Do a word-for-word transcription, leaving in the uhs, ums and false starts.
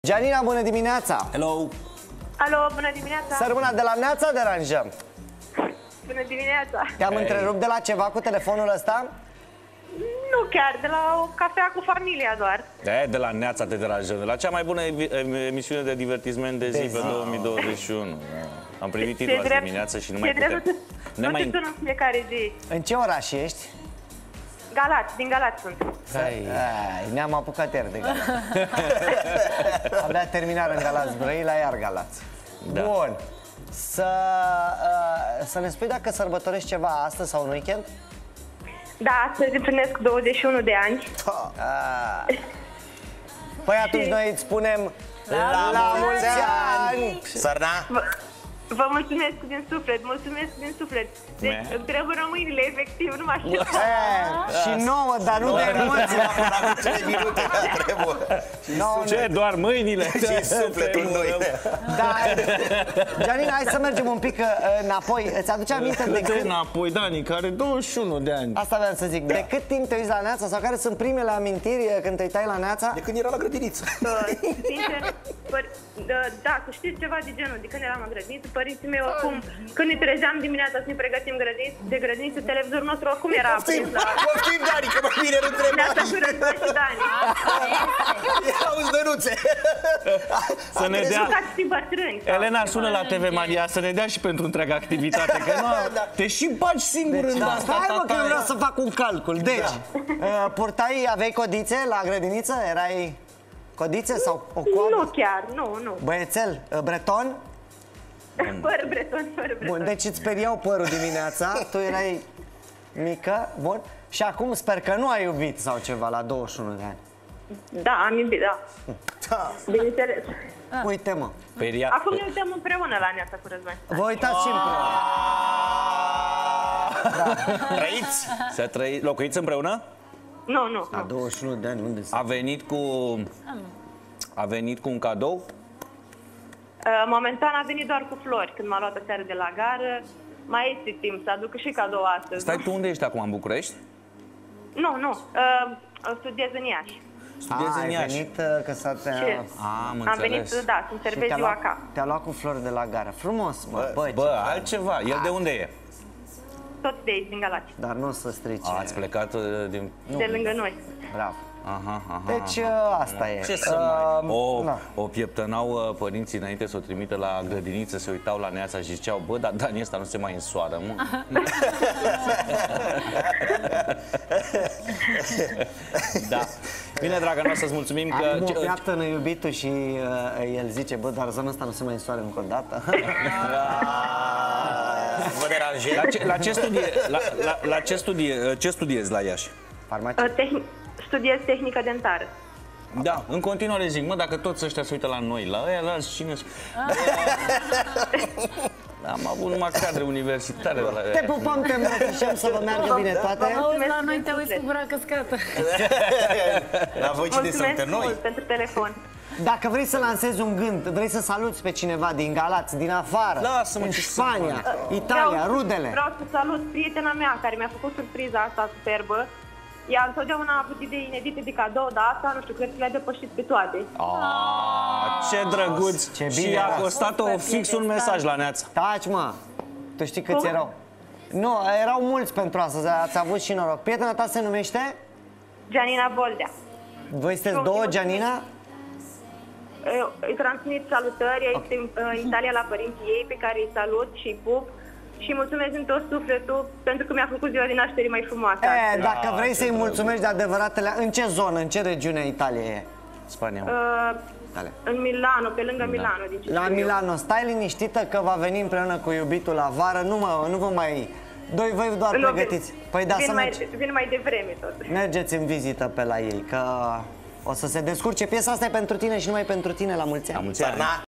Gianina, bună dimineața! Hello! Alo, bună dimineața! Să rămână, de la Neața deranjăm. Bună dimineața! Te-am Hey. întrerupt de la ceva cu telefonul ăsta? Nu chiar, de la o cafea cu familia doar. De, de la Neața te deranjăm, de la cea mai bună emisiune de divertisment de zi de pe zi. două mii douăzeci și unu. Am primit Ce titlul azi drept- dimineața și nu ce mai drept putem. Nu te sună în fiecare zi. În ce oraș ești? Galați, din Galați sunt. Ai, ne-am apucat iar de Galați. Abia terminare în Galați Brăila, iar Galați. Da. Bun. Să, uh, să ne spui dacă sărbătorești ceva astăzi sau în weekend? Da, astăzi împlinesc douăzeci și unu de ani. Ah. Păi atunci noi îți spunem la, la mulți ani! Sărna? Vă, vă mulțumesc din suflet, mulțumesc din suflet. Deci Me. îmi trebuie mâinile, efectiv, nu mă aștept. E, și nouă, dar nu de emoții. trei minute, dar trebuie. Nouă, Ce? Doar mâinile? Și sufletul noi. Da. Gianina, hai să mergem un pic uh, înapoi. Îți aduce aminte de De cât... înapoi, Dani, care are douăzeci și unu de ani. Asta vreau să zic. De cât timp te uiți la Neața? Sau care sunt primele amintiri uh, când te uitai la Neața? De când era la grădiniță. Uh, Sincer, păr, da, da, să știți ceva de genul, de când eram în grădiniță, părinții mei oricum, când ne trezeam dimineața să ne pregătim grădiniță, de grădiniță, televizorul nostru oricum era aprins la... Poftim, Dani, că mai bine nu trebuie. Neața cu Răzvan și Dani. Erau zdănuțe. Să ne dea... Ca și bătrâni. sau Elena, ceva. sună la T V Maria să ne dea și pentru întreaga activitate, că nu, te și bagi singur în Da, asta. stai mă tata. că vreau să fac un calcul. Deci, uh, purtai, aveai codițe la grădiniță? Erai codițe sau o coadă? Nu chiar, nu, nu. Băiețel, uh, breton? Fără breton, fără breton. Bun, deci îți speriau părul dimineața, tu erai mică, bun. Și acum sper că nu ai iubit sau ceva la douăzeci și unu de ani. Da, am iubit, da. Da. Bineînțeles. Uite mă, Peria... Acum ne uităm împreună la Neața cu Răzvan. vă uitați și împreună. Trăiți? Să trăi... Locuiți împreună? Nu, nu, La nu. douăzeci și unu de ani, unde A venit cu... A venit cu un cadou? Uh, Momentan a venit doar cu flori, când m-a luat aseară de la gară. Mai este timp să aduc și cadou astăzi. Stai, tu unde ești acum, în București? Nu, nu. Uh, studiez în Iași. Studiezi A, în ai Iași. venit uh, că s-a te... Ce? Am Am venit, înțeles. da, să-mi Și servez te-a ziua luat, acasă. te-a luat cu flori de la gară. Frumos, mă, bă, Bă, ce- altceva. El de unde e? Tot de aici, din Galați. Dar nu o să strice. A, ați plecat uh, din... De lângă noi. Bravo. Aha, aha. Deci uh, asta e. Ce să Uh, mai... O, na. o pieptănau uh, părinții înainte să o trimită la grădiniță, se uitau la Neața și ziceau, bă, dar Dani ăsta nu se mai însoară, mă. Da. Bine, dragă noastră, să-ți mulțumim că... Acum o ce- piaptă-nă iubitul și uh, el zice, bă, dar zona asta nu se mai însoară încă o dată. Vă deranjez. La ce, la ce, studie, la, la, la ce, studie, ce studiezi la Iași? Farmacie. Uh, tehn- studiez tehnică dentară. Da, în continuare zic, mă, dacă toți ăștia se uită la noi, la ăia, la cine... Am avut numai cadre universitare de la Te pupăm, te îmbrățișăm, să vă meargă bine toate. Auzi, la noi te uiți cu gura căscată. La voi cine Mulțumesc sunt? mult Noi? pentru telefon. Dacă vrei să lansezi un gând, vrei să saluți pe cineva din Galați, din afară, Lasă-mă, în ce să Spania, Italia, rudele. Vreau să salut prietena mea care mi-a făcut surpriza asta superbă. Ea întotdeauna a avut idei inedite de cadou, dar asta, nu știu, cred că le-a depășit pe toate. Ah, ce drăguț! Ce Și bine a era. costat-o fix un mesaj la Neața. Taci, mă! Tu știi câți Cum? erau? Nu, erau mulți pentru astăzi, ați avut și noroc. Prietena ta se numește? Gianina Boldea. Voi sunteți Nu, două, eu- Gianina? Eu îi transmit salutări, ea este în în Italia la părinții ei, pe care îi salut și îi pup. Și mulțumesc din tot sufletul pentru că mi-a făcut ziua de naștere mai frumoasă. E, dacă vrei să-i mulțumești de adevăratele... În ce zonă, în ce regiune a Italiei e? Spania. Uh, Italia. în Milano, pe lângă Milano. Din ce La știu eu. Milano, stai liniștită că va veni împreună cu iubitul la vară. Nu, mă, nu vă mai... Doi, voi doar Nu, pregătiți. Păi da, vin să mai, mergi. vin mai devreme tot. Mergeți în vizită pe la ei, că o să se descurce. Piesa asta e pentru tine și numai pentru tine, la mulți ani. La mulți ani. Sărna?